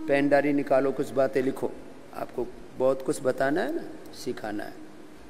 Pen diary निकालो, कुछ बातें लिखो, आपको बहुत कुछ बताना है ना, सिखाना है।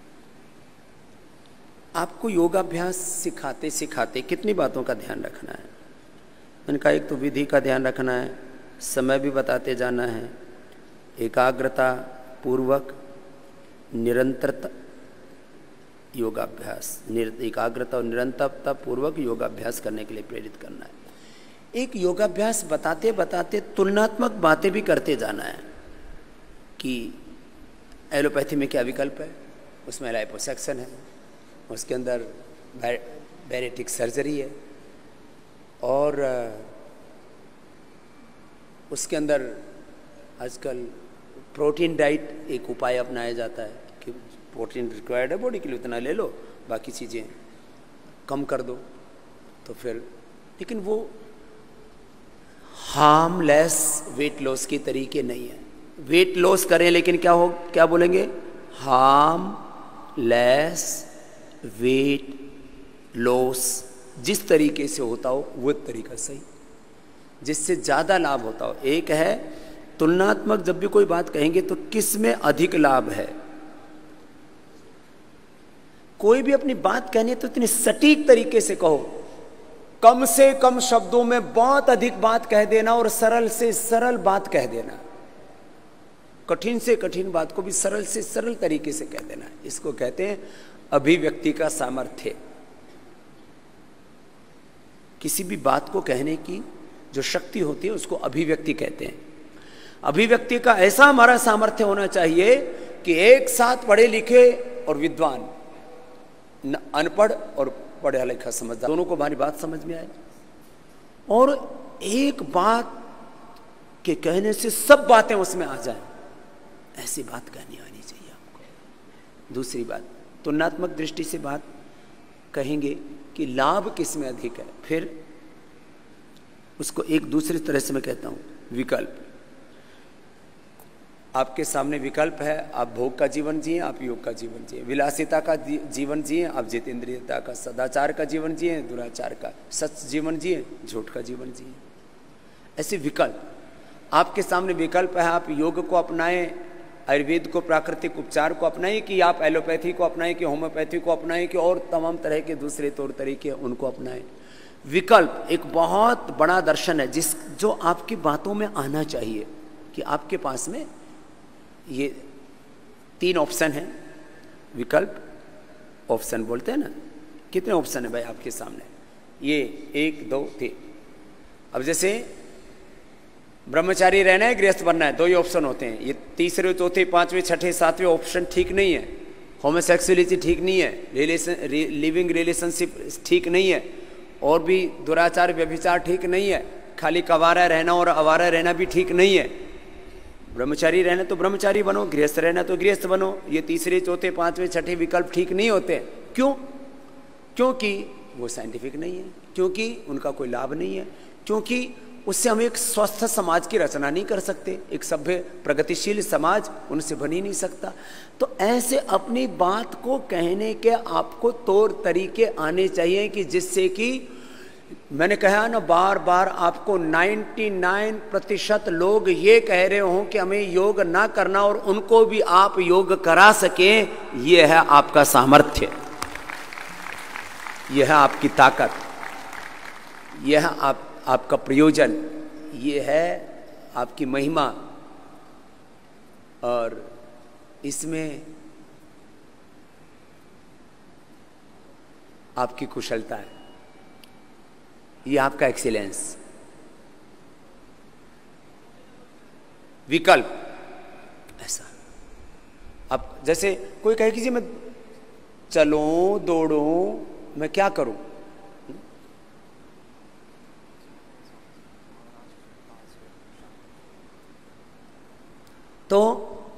आपको योगाभ्यास सिखाते सिखाते कितनी बातों का ध्यान रखना है? मैंने कहा एक तो विधि का ध्यान रखना है, समय भी बताते जाना है, एकाग्रता पूर्वक निरंतरता योगाभ्यास, एकाग्रता और निरंतरता पूर्वक योगाभ्यास करने के लिए प्रेरित करना है। एक योगाभ्यास बताते बताते तुलनात्मक बातें भी करते जाना है कि एलोपैथी में क्या विकल्प है, उसमें लाइपोसक्शन है, उसके अंदर बैरेटिक सर्जरी है, और उसके अंदर आजकल प्रोटीन डाइट एक उपाय अपनाया जाता है कि प्रोटीन रिक्वायर्ड है बॉडी के लिए, उतना ले लो, बाकी चीज़ें कम कर दो। तो फिर लेकिन वो हार्मलेस वेट लॉस के तरीके नहीं है। वेट लॉस करें लेकिन क्या बोलेंगे? हार्मलेस वेट लॉस, जिस तरीके से होता हो वो तरीका सही, जिससे ज़्यादा लाभ होता हो। एक है तुलनात्मक, जब भी कोई बात कहेंगे तो किस में अधिक लाभ है। कोई भी अपनी बात कहनी है तो इतनी सटीक तरीके से कहो, कम से कम शब्दों में बहुत अधिक बात कह देना और सरल से सरल बात कह देना, कठिन से कठिन बात को भी सरल से सरल तरीके से कह देना। इसको कहते हैं अभिव्यक्ति का सामर्थ्य। किसी भी बात को कहने की जो शक्ति होती है उसको अभिव्यक्ति कहते हैं। अभिव्यक्ति का ऐसा हमारा सामर्थ्य होना चाहिए कि एक साथ पढ़े लिखे और विद्वान, अनपढ़ और पढ़ा लिखा समझदार, दोनों को हमारी बात समझ में आए, और एक बात के कहने से सब बातें उसमें आ जाएं, ऐसी बात कहनी आनी चाहिए आपको। दूसरी बात, तुलनात्मक दृष्टि से बात कहेंगे कि लाभ किस में अधिक है, फिर उसको एक दूसरी तरह से मैं कहता हूं विकल्प। आपके सामने विकल्प है, आप भोग का जीवन जिए, आप योग का जीवन जिए, विलासिता का जीवन जिए, आप जितेंद्रियता का, सदाचार का जीवन जिए, दुराचार का, सच जीवन जिए, झूठ का जीवन जिए। ऐसे विकल्प आपके सामने विकल्प है। आप योग को अपनाएं, आयुर्वेद को, प्राकृतिक उपचार को अपनाएं, कि आप एलोपैथी को अपनाएं, कि होम्योपैथी को अपनाएं, कि और तमाम तरह के दूसरे तौर तरीके उनको अपनाएं। विकल्प एक बहुत बड़ा दर्शन है जो आपकी बातों में आना चाहिए कि आपके पास में ये तीन ऑप्शन है। विकल्प ऑप्शन बोलते हैं ना, कितने ऑप्शन है भाई आपके सामने? ये 1 2 3। अब जैसे ब्रह्मचारी रहना है, गृहस्थ बनना है, 2 ही ऑप्शन होते हैं। ये तीसरे, चौथे, 5वें, 6ठे, 7वें ऑप्शन ठीक नहीं है। होमोसेक्सुअलिटी ठीक नहीं है, लिविंग रिलेशनशिप ठीक नहीं है, और भी दुराचार व्यभिचार ठीक नहीं है, खाली कवारा रहना और आवारा रहना भी ठीक नहीं है। ब्रह्मचारी रहना तो ब्रह्मचारी बनो, गृहस्थ रहना तो गृहस्थ बनो। ये तीसरे, चौथे, 5वें, 6ठे विकल्प ठीक नहीं होते। क्यों? क्योंकि वो साइंटिफिक नहीं है, क्योंकि उनका कोई लाभ नहीं है, क्योंकि उससे हम एक स्वस्थ समाज की रचना नहीं कर सकते। एक सभ्य प्रगतिशील समाज उनसे बन ही नहीं सकता। तो ऐसे अपनी बात को कहने के आपको तौर तरीके आने चाहिए कि जिससे कि, मैंने कहा ना बार बार, आपको 99% लोग ये कह रहे हों कि हमें योग ना करना और उनको भी आप योग करा सकें। ये है आपका सामर्थ्य, यह है आपकी ताकत, यह है आपका प्रयोजन, ये है आपकी महिमा, और इसमें आपकी कुशलता है, ये आपका एक्सीलेंस। विकल्प ऐसा। अब जैसे कोई कहे कि जी मैं चलूं, दौड़ूं, मैं क्या करूं? तो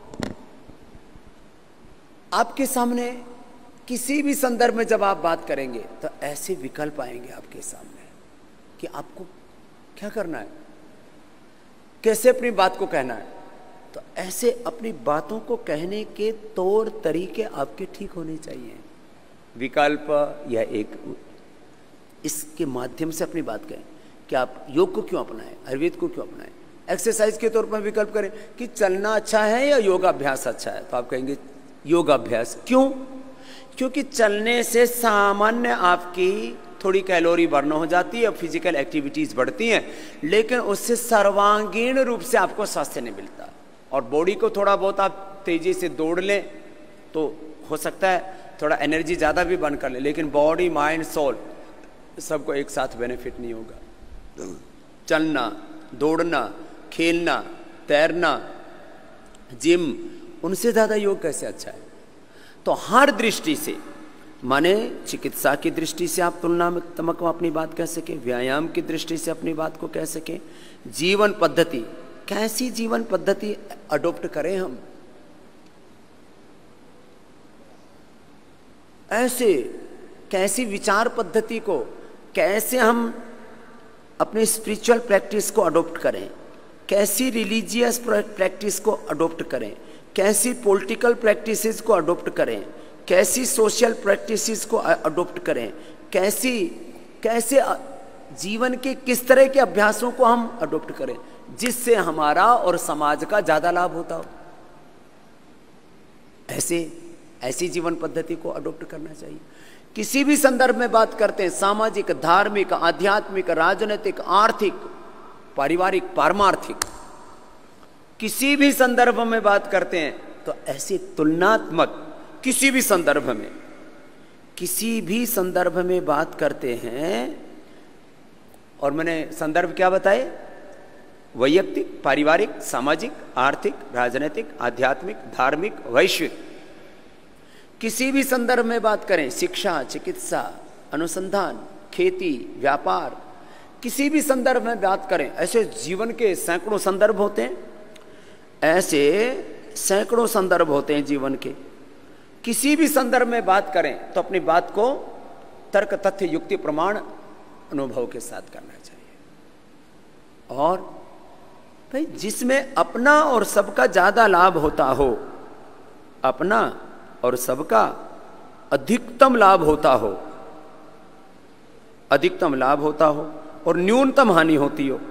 आपके सामने किसी भी संदर्भ में जब आप बात करेंगे तो ऐसे विकल्प आएंगे आपके सामने कि आपको क्या करना है, कैसे अपनी बात को कहना है। तो ऐसे अपनी बातों को कहने के तौर तरीके आपके ठीक होने चाहिए। विकल्प या एक, इसके माध्यम से अपनी बात कहें कि आप योग को क्यों अपनाएं, आयुर्वेद को क्यों अपनाएं, एक्सरसाइज के तौर पर विकल्प करें कि चलना अच्छा है या योगाभ्यास अच्छा है, तो आप कहेंगे योगाभ्यास। क्यों? क्योंकि चलने से सामान्य आपकी थोड़ी कैलोरी बर्न हो जाती है, फिजिकल एक्टिविटीज बढ़ती हैं, लेकिन उससे सर्वांगीण रूप से आपको स्वास्थ्य नहीं मिलता। और बॉडी को थोड़ा बहुत आप तेजी से दौड़ लें तो हो सकता है थोड़ा एनर्जी ज़्यादा भी बर्न कर ले, लेकिन बॉडी माइंड सोल सबको एक साथ बेनिफिट नहीं होगा। चलना, दौड़ना, खेलना, तैरना, जिम, उनसे ज़्यादा योग कैसे अच्छा है? तो हर दृष्टि से, माने चिकित्सा की दृष्टि से आप तुलनात्मक अपनी बात कह सके, व्यायाम की दृष्टि से अपनी बात को कह सके, जीवन पद्धति, कैसी जीवन पद्धति अडॉप्ट करें हम, ऐसे कैसी विचार पद्धति को, कैसे हम अपने स्पिरिचुअल प्रैक्टिस को अडॉप्ट करें, कैसी रिलीजियस प्रैक्टिस को अडॉप्ट करें, कैसी पॉलिटिकल प्रैक्टिसेस को अडॉप्ट करें, कैसी सोशल प्रैक्टिसेस को अडॉप्ट करें, कैसे जीवन के किस तरह के अभ्यासों को हम अडॉप्ट करें जिससे हमारा और समाज का ज्यादा लाभ होता हो। ऐसी जीवन पद्धति को अडॉप्ट करना चाहिए। किसी भी संदर्भ में बात करते हैं, सामाजिक, धार्मिक, आध्यात्मिक, राजनीतिक, आर्थिक, पारिवारिक, पारमार्थिक, किसी भी संदर्भ में बात करते हैं तो ऐसी तुलनात्मक किसी भी संदर्भ में बात करते हैं। और मैंने संदर्भ क्या बताए? वैयक्तिक, पारिवारिक, सामाजिक, आर्थिक, राजनीतिक, आध्यात्मिक, धार्मिक, वैश्विक, किसी भी संदर्भ में बात करें, शिक्षा, चिकित्सा, अनुसंधान, खेती, व्यापार, किसी भी संदर्भ में बात करें, ऐसे जीवन के सैकड़ों संदर्भ होते हैं, ऐसे सैकड़ों संदर्भ होते हैं जीवन के। किसी भी संदर्भ में बात करें तो अपनी बात को तर्क, तथ्य, युक्ति, प्रमाण, अनुभव के साथ करना चाहिए। और भाई जिसमें अपना और सबका ज्यादा लाभ होता हो, अपना और सबका अधिकतम लाभ होता हो और न्यूनतम हानि होती हो।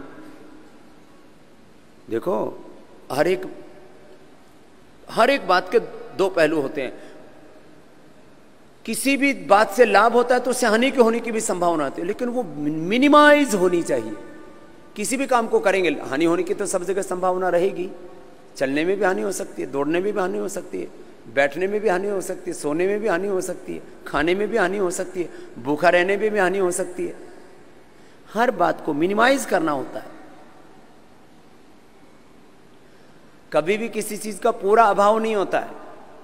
देखो, हर एक बात के दो पहलू होते हैं। किसी भी बात से लाभ होता है तो उससे हानि की होने की भी संभावना होती है, लेकिन वो मिनिमाइज होनी चाहिए। किसी भी काम को करेंगे, हानि होने की तो सब जगह संभावना रहेगी। चलने में भी हानि हो सकती है, दौड़ने में भी हानि हो सकती है, बैठने में भी हानि हो सकती है, सोने में भी हानि हो सकती है, खाने में भी हानि हो सकती है, भूखा रहने में भी हानि हो सकती है। हर बात को मिनिमाइज करना होता है। कभी भी किसी चीज का पूरा अभाव नहीं होता है।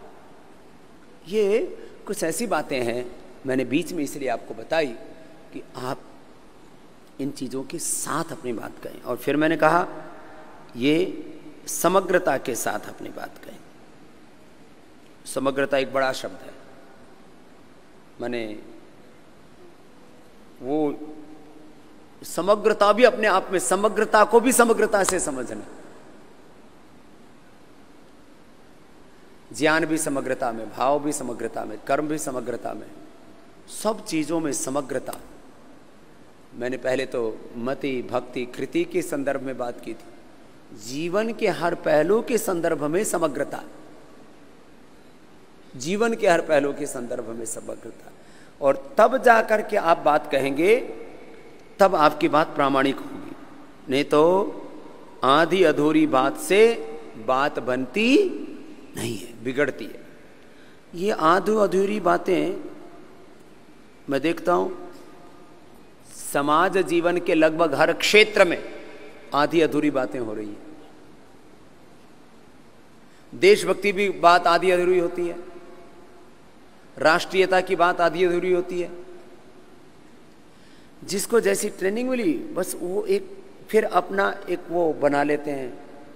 ये कुछ ऐसी बातें हैं मैंने बीच में इसलिए आपको बताई कि आप इन चीजों के साथ अपनी बात कहें। और फिर मैंने कहा ये समग्रता के साथ अपनी बात कहें। समग्रता एक बड़ा शब्द है, मैंने वो समग्रता भी अपने आप में, समग्रता को भी समग्रता से समझना, ज्ञान भी समग्रता में, भाव भी समग्रता में, कर्म भी समग्रता में, सब चीजों में समग्रता। मैंने पहले तो मति, भक्ति, कृति के संदर्भ में बात की थी। जीवन के हर पहलू के संदर्भ में समग्रता, जीवन के हर पहलू के संदर्भ में समग्रता। और तब जाकर के आप बात कहेंगे, तब आपकी बात प्रामाणिक होगी। नहीं तो आधी अधूरी बात से बात बनती नहीं है, बिगड़ती है। ये आधी अधूरी बातें मैं देखता हूं समाज जीवन के लगभग हर क्षेत्र में आधी अधूरी बातें हो रही है। देशभक्ति भी बात आधी अधूरी होती है, राष्ट्रीयता की बात आधी अधूरी होती है। जिसको जैसी ट्रेनिंग मिली बस वो एक फिर अपना एक वो बना लेते हैं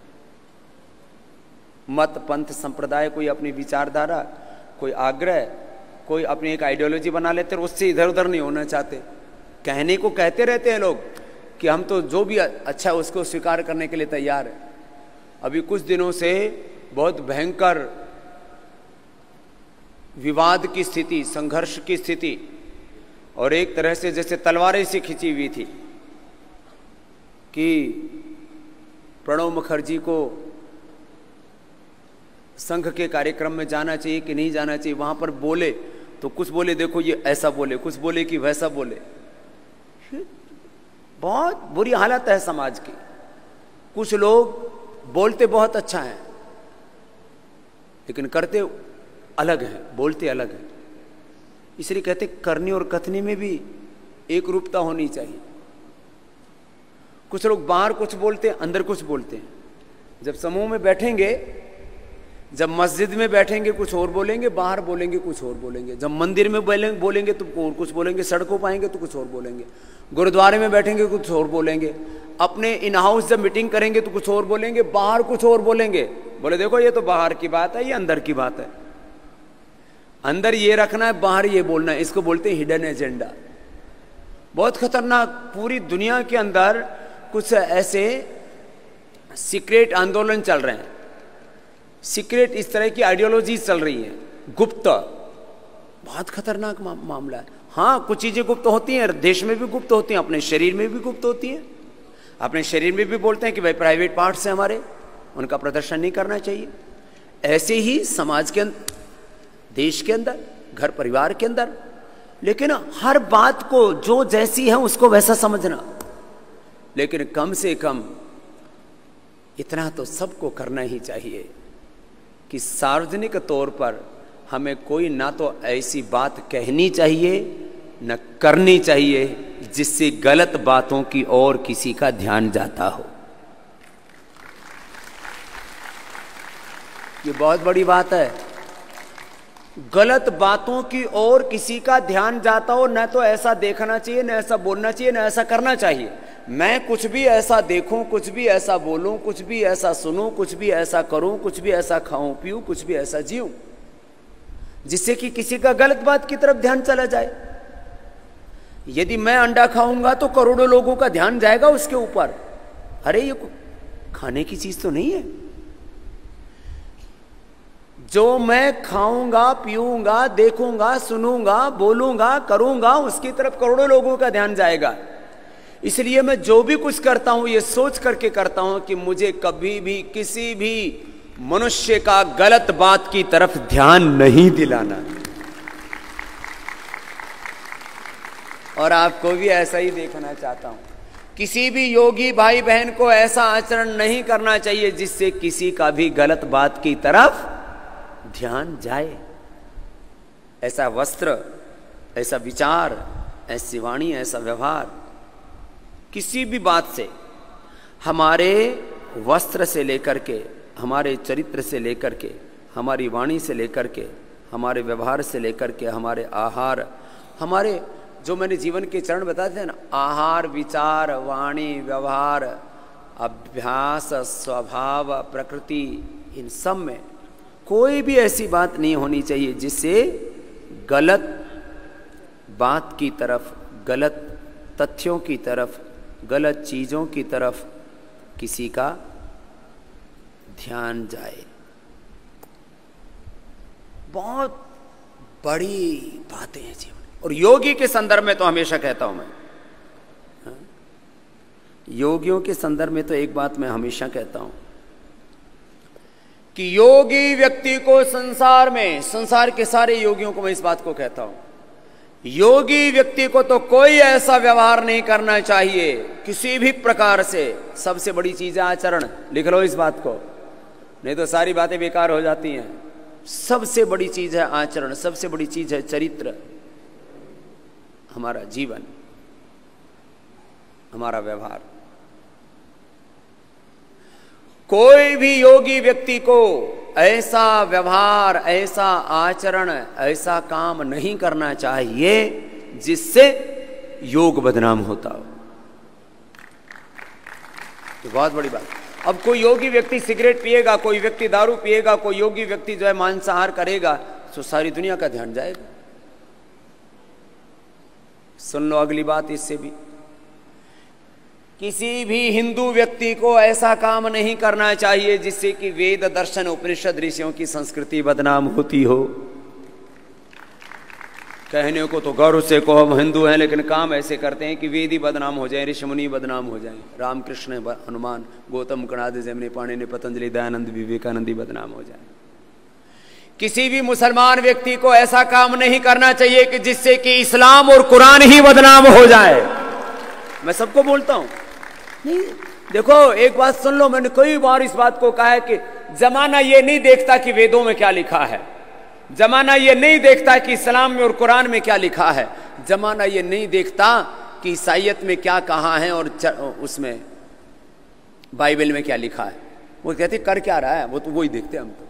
मत, पंथ, संप्रदाय, कोई अपनी विचारधारा, कोई आग्रह, कोई अपनी एक आइडियोलॉजी बना लेते हैं। उससे इधर उधर नहीं होना चाहते। कहने को कहते रहते हैं लोग कि हम तो जो भी अच्छा है उसको स्वीकार करने के लिए तैयार है। अभी कुछ दिनों से बहुत भयंकर विवाद की स्थिति, संघर्ष की स्थिति, और एक तरह से जैसे तलवारें से खिंची हुई थी कि प्रणब मुखर्जी को संघ के कार्यक्रम में जाना चाहिए कि नहीं जाना चाहिए, वहां पर बोले तो कुछ बोले देखो ये ऐसा बोले, कुछ बोले कि वैसा बोले। बहुत बुरी हालत है समाज की। कुछ लोग बोलते बहुत अच्छा है लेकिन करते अलग है, बोलते अलग है। इसलिए कहते करनी और कथनी में भी एक रूपता होनी चाहिए। कुछ लोग बाहर कुछ बोलते हैं, अंदर कुछ बोलते हैं। जब समूह में बैठेंगे, जब मस्जिद में बैठेंगे कुछ और बोलेंगे, बाहर बोलेंगे कुछ और बोलेंगे, जब मंदिर में बोलेंगे तो और कुछ बोलेंगे, सड़कों पर आएंगे तो कुछ और बोलेंगे, गुरुद्वारे में बैठेंगे कुछ और बोलेंगे, अपने इन हाउस जब मीटिंग करेंगे तो कुछ और बोलेंगे, बाहर कुछ और बोलेंगे। बोले देखो ये तो बाहर की बात है, ये अंदर की बात है। अंदर ये रखना है, बाहर ये बोलना है। इसको बोलते हैं हिडन एजेंडा। बहुत खतरनाक। पूरी दुनिया के अंदर कुछ ऐसे सीक्रेट आंदोलन चल रहे हैं, सीक्रेट इस तरह की आइडियोलॉजी चल रही है, गुप्त। बहुत खतरनाक मामला है। हाँ, कुछ चीजें गुप्त होती हैं, देश में भी गुप्त होती हैं, अपने शरीर में भी गुप्त होती हैं। अपने शरीर में भी बोलते हैं कि भाई प्राइवेट पार्ट्स हैं हमारे, उनका प्रदर्शन नहीं करना चाहिए। ऐसे ही समाज के अंदर, देश के अंदर, घर परिवार के अंदर। लेकिन हर बात को जो जैसी है उसको वैसा समझना। लेकिन कम से कम इतना तो सबको करना ही चाहिए कि सार्वजनिक तौर पर हमें कोई ना तो ऐसी बात कहनी चाहिए न करनी चाहिए जिससे गलत बातों की ओर किसी का ध्यान जाता हो। ये बहुत बड़ी बात है। गलत बातों की ओर किसी का ध्यान जाता हो, न तो ऐसा देखना चाहिए, न ऐसा बोलना चाहिए, न ऐसा करना चाहिए। मैं कुछ भी ऐसा देखूं, कुछ भी ऐसा बोलूं, कुछ भी ऐसा सुनूं, कुछ भी ऐसा करूं, कुछ भी ऐसा खाऊं पीऊं, कुछ भी ऐसा जीऊं जिससे कि किसी का गलत बात की तरफ ध्यान चला जाए। यदि मैं अंडा खाऊंगा तो करोड़ों लोगों का ध्यान जाएगा उसके ऊपर। अरे ये खाने की चीज तो नहीं है। जो मैं खाऊंगा, पीऊंगा, देखूंगा, सुनूंगा, बोलूंगा, करूंगा, उसकी तरफ करोड़ों लोगों का ध्यान जाएगा। इसलिए मैं जो भी कुछ करता हूं ये सोच करके करता हूं कि मुझे कभी भी किसी भी मनुष्य का गलत बात की तरफ ध्यान नहीं दिलाना। और आपको भी ऐसा ही देखना चाहता हूं। किसी भी योगी भाई बहन को ऐसा आचरण नहीं करना चाहिए जिससे किसी का भी गलत बात की तरफ ध्यान जाए। ऐसा वस्त्र, ऐसा विचार, ऐसी वाणी, ऐसा व्यवहार किसी भी बात से, हमारे वस्त्र से लेकर के, हमारे चरित्र से लेकर के, हमारी वाणी से लेकर के, हमारे व्यवहार से लेकर के, हमारे आहार, हमारे जो मैंने जीवन के चरण बताए थे ना, आहार, विचार, वाणी, व्यवहार, अभ्यास, स्वभाव, प्रकृति, इन सब में कोई भी ऐसी बात नहीं होनी चाहिए जिससे गलत बात की तरफ, गलत तथ्यों की तरफ, गलत चीजों की तरफ किसी का ध्यान जाए। बहुत बड़ी बातें हैं जीवन। और योगी के संदर्भ में तो हमेशा कहता हूं मैं, योगियों के संदर्भ में तो एक बात मैं हमेशा कहता हूं कि योगी व्यक्ति को संसार में, संसार के सारे योगियों को मैं इस बात को कहता हूं, योगी व्यक्ति को तो कोई ऐसा व्यवहार नहीं करना चाहिए किसी भी प्रकार से। सबसे बड़ी चीज है आचरण। लिख लो इस बात को, नहीं तो सारी बातें बेकार हो जाती हैं। सबसे बड़ी चीज है आचरण, सबसे बड़ी चीज है चरित्र, हमारा जीवन, हमारा व्यवहार। कोई भी योगी व्यक्ति को ऐसा व्यवहार, ऐसा आचरण, ऐसा काम नहीं करना चाहिए जिससे योग बदनाम होता हो। तो बहुत बड़ी बात। अब कोई योगी व्यक्ति सिगरेट पिएगा, कोई व्यक्ति दारू पिएगा, कोई योगी व्यक्ति जो है मांसाहार करेगा, तो सारी दुनिया का ध्यान जाएगा। सुन लो अगली बात इससे भी, किसी भी हिंदू व्यक्ति को ऐसा काम नहीं करना चाहिए जिससे कि वेद, दर्शन, उपनिषद, ऋषियों की संस्कृति बदनाम होती हो। कहने को तो गौरव से कहो हम हिंदू हैं, लेकिन काम ऐसे करते हैं कि वेद ही बदनाम हो जाए, ऋषिमुनि बदनाम हो जाए, रामकृष्ण, हनुमान, गौतम, कणाद, जैमिनी, पाणिनि, पतंजलि, दयानंद, विवेकानंद बदनाम हो जाए। किसी भी मुसलमान व्यक्ति को ऐसा काम नहीं करना चाहिए कि जिससे कि इस्लाम और कुरान ही बदनाम हो जाए। मैं सबको बोलता हूं, नहीं देखो एक बात सुन लो, मैंने कई बार इस बात को कहा है कि जमाना ये नहीं देखता कि वेदों में क्या लिखा है, जमाना ये नहीं देखता कि इस्लाम में और कुरान में क्या लिखा है, जमाना ये नहीं देखता कि ईसाईयत में क्या कहा है और उसमें बाइबल में क्या लिखा है। वो कहते कर क्या रहा है, वो तो वही देखते हम तो।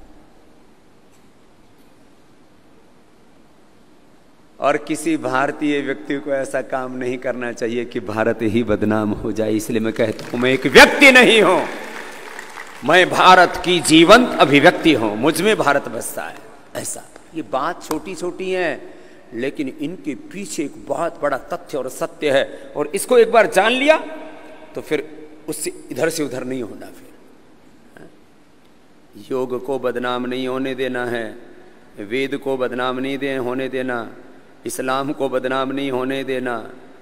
और किसी भारतीय व्यक्ति को ऐसा काम नहीं करना चाहिए कि भारत ही बदनाम हो जाए। इसलिए मैं कहता हूं मैं एक व्यक्ति नहीं हूं, मैं भारत की जीवंत अभिव्यक्ति हूं, मुझ में भारत बसता है। ऐसा ये बात छोटी छोटी है, लेकिन इनके पीछे एक बहुत बड़ा तथ्य और सत्य है, और इसको एक बार जान लिया तो फिर उससे इधर से उधर नहीं होना। फिर योग को बदनाम नहीं होने देना है, वेद को बदनाम नहीं होने देना, इस्लाम को बदनाम नहीं होने देना,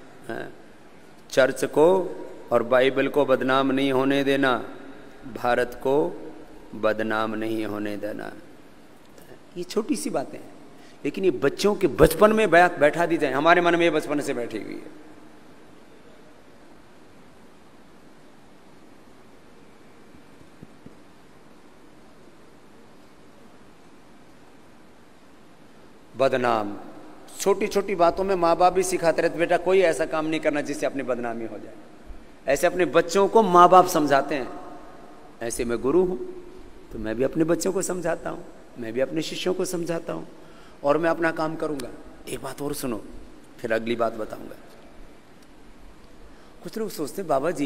चर्च को और बाइबल को बदनाम नहीं होने देना, भारत को बदनाम नहीं होने देना। ये छोटी सी बातें हैं, लेकिन ये बच्चों के बचपन में बैठा दी जाए। हमारे मन में ये बचपन से बैठी हुई है। बदनाम छोटी छोटी बातों में माँ बाप भी सिखाते रहते, बेटा कोई ऐसा काम नहीं करना जिससे अपनी बदनामी हो जाए। ऐसे अपने बच्चों को माँ बाप समझाते हैं। ऐसे मैं गुरु हूं तो मैं भी अपने बच्चों को समझाता हूं, मैं भी अपने शिष्यों को समझाता हूं, और मैं अपना काम करूंगा। एक बात और सुनो, फिर अगली बात बताऊंगा। कुछ लोग सोचते बाबा जी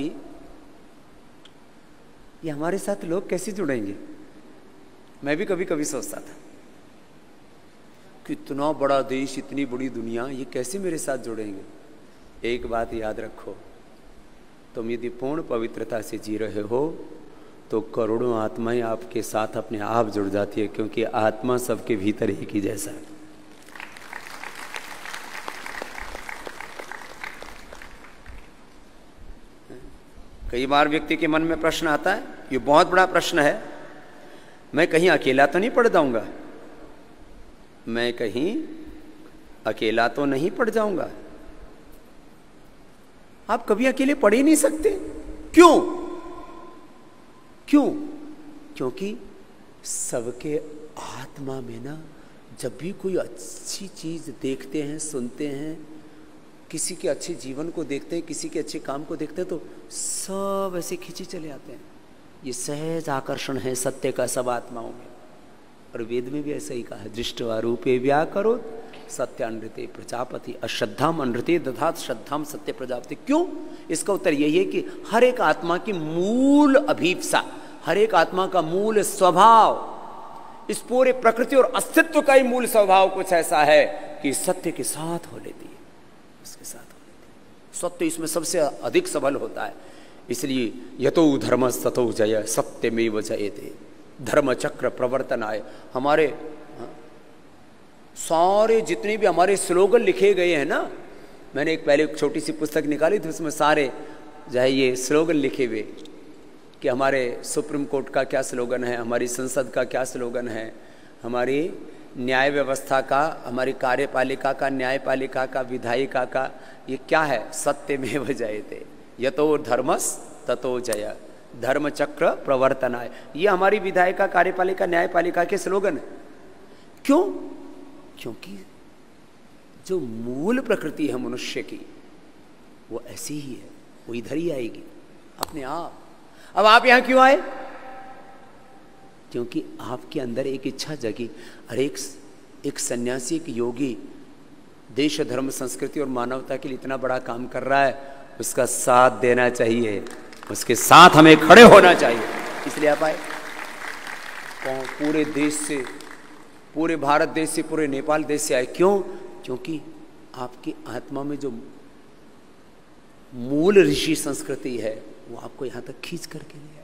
ये हमारे साथ लोग कैसे जुड़ेंगे। मैं भी कभी कभी सोचता था कि इतना बड़ा देश, इतनी बड़ी दुनिया, ये कैसे मेरे साथ जुड़ेंगे। एक बात याद रखो, तुम यदि पूर्ण पवित्रता से जी रहे हो तो करोड़ों आत्माएं आपके साथ अपने आप जुड़ जाती है, क्योंकि आत्मा सबके भीतर एक ही जैसा है। कई बार व्यक्ति के मन में प्रश्न आता है, ये बहुत बड़ा प्रश्न है, मैं कहीं अकेला तो नहीं पड़ जाऊंगा, मैं कहीं अकेला तो नहीं पड़ जाऊंगा। आप कभी अकेले पड़ ही नहीं सकते। क्यों? क्यों? क्योंकि सबके आत्मा में ना, जब भी कोई अच्छी चीज देखते हैं, सुनते हैं, किसी के अच्छे जीवन को देखते हैं, किसी के अच्छे काम को देखते हैं, तो सब ऐसे खींचे चले आते हैं। ये सहज आकर्षण है सत्य का सब आत्माओं में। और वेद में भी ऐसा ही कहा है, दृष्टवा रूपे व्याकरो सत्यानृते प्रजापति अश्रद्धाम अनृते दधात श्रद्धाम सत्य प्रजापति। क्यों? इसका उत्तर यही है कि हर एक आत्मा की मूल अभीप्सा, हर एक आत्मा का मूल स्वभाव, इस पूरे प्रकृति और अस्तित्व का ही मूल स्वभाव कुछ ऐसा है कि सत्य के साथ हो लेती है, उसके साथ हो लेती है। सत्य इसमें सबसे अधिक सबल होता है। इसलिए यतो धर्म ततो जय सत्यमेव जयते, धर्म चक्र प्रवर्तन आए। हमारे सारे जितने भी हमारे स्लोगन लिखे गए हैं ना, मैंने एक पहले एक छोटी सी पुस्तक निकाली थी, उसमें सारे जो है ये स्लोगन लिखे हुए कि हमारे सुप्रीम कोर्ट का क्या स्लोगन है, हमारी संसद का क्या स्लोगन है, हमारी न्याय व्यवस्था का, हमारी कार्यपालिका का, न्यायपालिका का, विधायिका का, ये क्या है, सत्यमेव जयते, यतो धर्मस ततो जय, धर्म चक्र प्रवर्तनाय। ये हमारी विधायिका, कार्यपालिका, न्यायपालिका के स्लोगन है। क्यों? क्योंकि जो मूल प्रकृति है मनुष्य की वो ऐसी ही है, वो इधर ही आएगी अपने आप। अब आप यहां क्यों आए? क्योंकि आपके अंदर एक इच्छा जगी। अरे एक सन्यासी, एक योगी देश, धर्म, संस्कृति और मानवता के लिए इतना बड़ा काम कर रहा है, उसका साथ देना चाहिए, उसके साथ हमें खड़े होना चाहिए। इसलिए आप आए। पूरे देश से, पूरे भारत देश से, पूरे नेपाल देश से आए। क्यों? क्योंकि आपकी आत्मा में जो मूल ऋषि संस्कृति है वो आपको यहां तक खींच करके ले